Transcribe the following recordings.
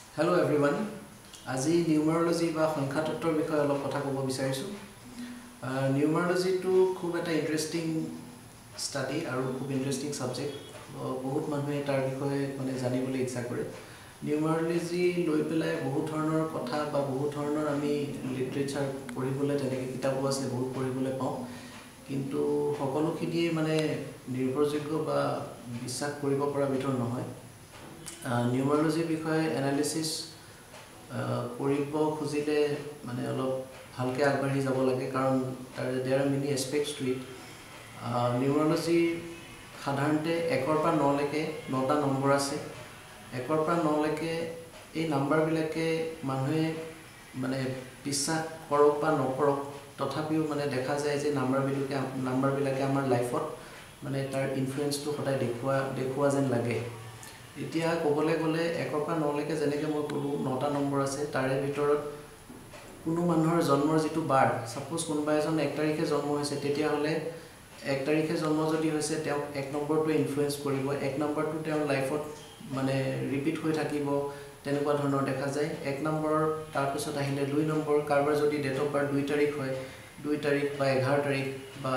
Hello everyone. আজি numerology বা সংখ্যা তত্ত্বৰ বিষয়ে অলপ কথা ক'ব বিচাৰিছো। Numerology to খুব এটা ইন্টাৰেষ্টিং ষ্টাডি আৰু খুব ইন্টাৰেষ্টিং সাবজেক্ট। বহুত মানুহে তাৰ বিষয়ে মানে জানিবলৈ ইচ্ছা কৰে। Numerology লৈ পেলাই বহুত ধৰণৰ কথা বা বহুত ধৰণৰ আমি লিটাৰেচাৰ পঢ়িবলৈ তেনেকৈ কিতাপো আছে বহুত পঢ়িবলৈ পাওঁ। কিন্তু সকলোখিনি মানে নিৰ্ভৰযোগ্য বা বিশ্বাস কৰিব পৰা বিধৰ নহয়। Numerology বিষয়ে এনালিসিস কৰিব খুজিলে মানে অলপ ভালকৈ আগবাঢ়ি যাব লাগে কাৰণ there are many aspects to it. Numerology সাধাৰণতে 1 পৰা 9 লৈকে 9টা নম্বৰ আছে। 1 পৰা 9 লৈকে এই নাম্বাৰবিলাকে মানুহে মানে বিশ্বাস কৰক বা নকৰক তথাপিও মানে দেখা যায় যে নাম্বাৰবিলাকে আমাৰ লাইফত মানে তাৰ ইনফ্লুৱেঞ্চটো সদায় দেখুৱা যেন লাগে। এতিয়া ক'বলৈ গ'লে 1 পৰা 9 লৈকে যেনেকৈ মই ক'লোঁ 9টা নম্বৰ আছে তাৰে ভিতৰত কোনো মানুহৰ জন্মৰ যিটো বাৰ সাপোজ কোনোবা এজন 1 তাৰিখে জন্ম হৈছে তেতিয়াহ'লে 1 তাৰিখে জন্ম যদি হৈছে তেওঁ 1 নম্বৰটো ইনফ্লুৱেঞ্চ কৰিব 1 নম্বৰটো তেওঁৰ লাইফত মানে ৰিপিট হৈ থাকিব তেনেকুৱা ধৰণৰ দেখা যায় 1 নম্বৰ তাৰপিছত আহিলে 2 নম্বৰ কাৰোবাৰ যদি ডেট অফ বাৰ্থ 2 তাৰিখ হয় 2 তাৰিখ বা 11 তাৰিখ বা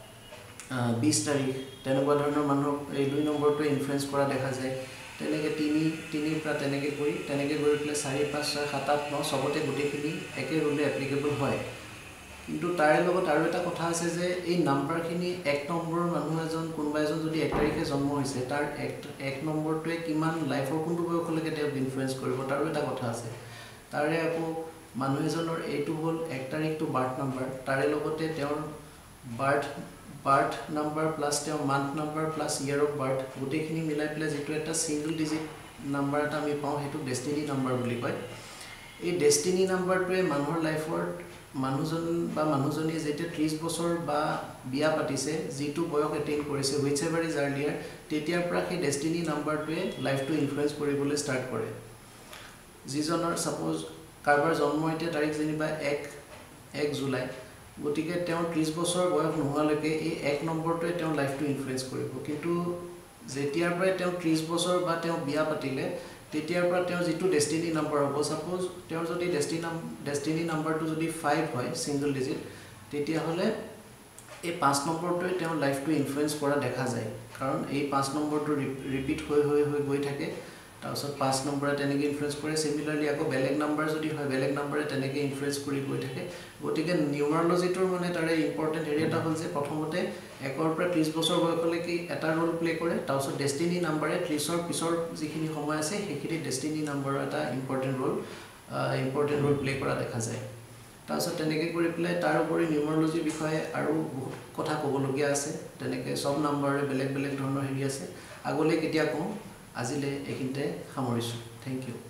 20 তাৰিখ তেনেকুৱা ধৰণৰ মানুহক এই 2 নম্বৰটো ইনফ্লুৱেঞ্চ কৰা দেখা যায় তেনেকৈ 3 পৰা তেনেকৈ গৈ পেলাই 4 5 6 7 8 9 সবতে গোটেইখিনি একে ৰুলে এপ্লিকেবল হয় কিন্তু তাৰে লগত আৰু এটা কথা আছে যে এই নাম্বাৰখিনি 1 নম্বৰ মানুহ এজন কোনোবা এজন যদি 1 তাৰিখে জন্ম হৈছে তাৰ 1 নম্বৰটোৱে কিমান লাইফৰ কোনটো বয়সলৈকে তেওঁ ইনফ্লুৱেঞ্চ কৰিব তাৰো এটা কথা আছে তাৰে আকৌ মানুহ এজনৰ এইটো হ'ল 1 তাৰিখটো বাৰ্থ নাম্বাৰ তাৰে লগতে তেওঁৰ বাৰ্থ নাম্বাৰ প্লাস তেওঁৰ month number plus year of birth গোটেইখিনি মিলাই পেলাই যেটো এটা সিঙ্গল ডিজিট নাম্বাৰ এটা আমি পাওঁ হেতু ডেষ্টিনি নাম্বাৰ বুলি কয় এই ডেষ্টিনি নাম্বাৰটোৱে মানুহৰ লাইফৰ মানুহজন বা মানুহজনী যেতিয়া 30 বছৰ বা বিয়া পাতিছে যিটো বয়স এটেইন কৰিছে হুইচ এভাৰ ইজ আৰ্লিয়াৰ তেতিয়াৰ পৰা সেই ডেষ্টিনি নাম্বাৰটোৱে লাইফটো ইনফ্লুৱেঞ্চ কৰিবলৈ ষ্টাৰ্ট কৰে যিজনৰ সাপোজ কাৰোবাৰ জন্ম এতিয়া তাৰিখ যেনিবা 1 জুলাই গতিকে তেওঁ 30 বছৰ বয়স নোহোৱালৈকে এই 1 নম্বৰটোৱে তেওঁ লাইফটো ইনফ্লুৱেঞ্চ কৰিব কিন্তু যেতিয়াৰ পৰা তেওঁ 30 বছৰ বা তেওঁ বিয়া পাতিলে তেতিয়াৰ পৰা তেওঁ যিটো ডেষ্টিনি নাম্বাৰ হ'ব সাপোজ তেওঁৰ যদি ডেষ্টিনি নাম্বাৰটো যদি 5 হয় সিঙ্গল ডিজিট তেতিয়া হলে এই 5 নম্বৰটোৱে তেওঁৰ লাইফটো ইনফ্লুৱেঞ্চ কৰা দেখা যায় কাৰণ এই 5 নম্বৰটো ৰিপিট হৈ গৈ থাকে তাৰপিছত 5 নম্বৰে তেনেকৈ ইনফ্লুৱেঞ্চ কৰে সিমিলাৰলি আকৌ বেলেগ নাম্বাৰ যদি হয় বেলেগ নাম্বাৰে তেনেকৈ ইনফ্লুৱেঞ্চ কৰি গৈ থাকে গতিকে নিউমাৰলজিটোৰ মানে তাৰে ইম্পৰ্টেন্ট এৰিয়া এটা হ'ল যে প্ৰথমতে 1 পৰা 30 বছৰ বয়সলৈকে এটা ৰোল প্লে কৰে তাৰপিছত ডেষ্টিনি নাম্বাৰে 30 ৰ পিছৰ যিখিনি সময় আছে সেইখিনি ডেষ্টিনি নাম্বাৰৰ এটা ইম্পৰ্টেন্ট ৰোল প্লে কৰা দেখা যায় তাৰপিছত তেনেকৈ কৰি পেলাই তাৰ উপৰি নিউমাৰলজিৰ বিষয়ে আৰু বহুত কথা ক'বলগীয়া আছে তেনেকৈ সব নাম্বাৰে বেলেগ ধৰণৰ হেৰি আছে আগলৈ কেতিয়া কম আজিলে এইখিনিতে সামৰিছো থ্যাংক ইউ